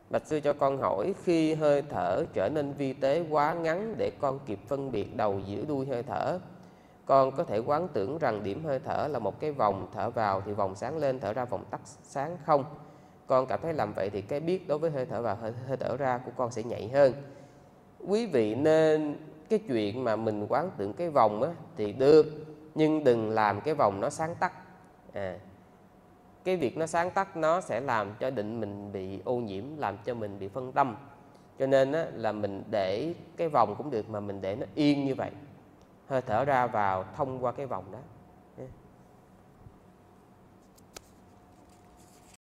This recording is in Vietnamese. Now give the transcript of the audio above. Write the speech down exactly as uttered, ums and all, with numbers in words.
Bạch sư cho con hỏi, khi hơi thở trở nên vi tế quá ngắn để con kịp phân biệt đầu giữa đuôi hơi thở, con có thể quán tưởng rằng điểm hơi thở là một cái vòng, thở vào thì vòng sáng lên, thở ra vòng tắt sáng không? Con cảm thấy làm vậy thì cái biết đối với hơi thở vào hơi, hơi thở ra của con sẽ nhạy hơn. Quý vị nên, cái chuyện mà mình quán tưởng cái vòng á, thì được, nhưng đừng làm cái vòng nó sáng tắt. à, Cái việc nó sáng tắt nó sẽ làm cho định mình bị ô nhiễm, làm cho mình bị phân tâm. Cho nên á, là mình để cái vòng cũng được, mà mình để nó yên như vậy, hơi thở ra vào thông qua cái vòng đó.